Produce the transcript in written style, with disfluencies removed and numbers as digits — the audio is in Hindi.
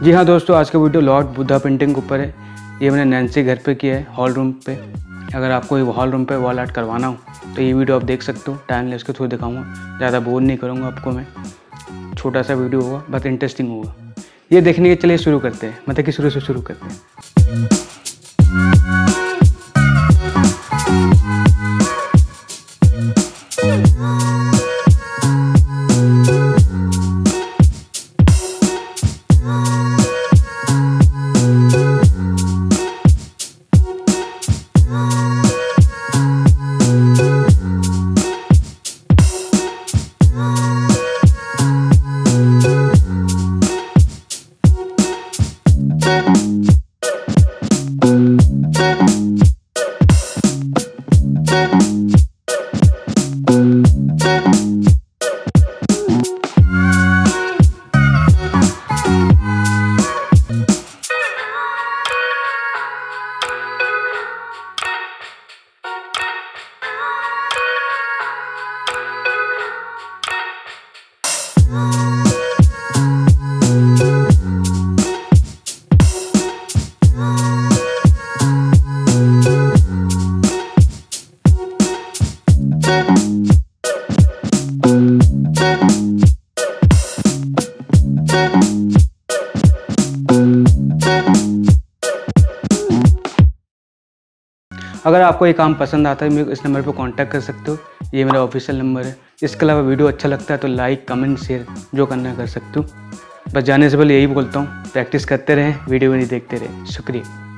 जी हाँ दोस्तों, आज का वीडियो लॉर्ड बुद्धा पेंटिंग के ऊपर है। ये मैंने नैन्सी घर पे किया है, हॉल रूम पे। अगर आपको हॉल रूम पे वॉल आर्ट करवाना हो तो ये वीडियो आप देख सकते हो। टाइम लेस के थ्रू दिखाऊंगा, ज़्यादा बोर नहीं करूँगा आपको मैं। छोटा सा वीडियो होगा, बहुत इंटरेस्टिंग होगा। ये देखने के चलिए शुरू करते हैं, मतलब कि शुरू से शुरू करते हैं। अगर आपको ये काम पसंद आता है, मेरे को इस नंबर पर कांटेक्ट कर सकते हो। ये मेरा ऑफिशियल नंबर है। इसके अलावा वीडियो अच्छा लगता है तो लाइक, कमेंट, शेयर जो करना है कर सकते हो। बस जाने से पहले यही बोलता हूँ, प्रैक्टिस करते रहें, वीडियो भी नहीं देखते रहें। शुक्रिया।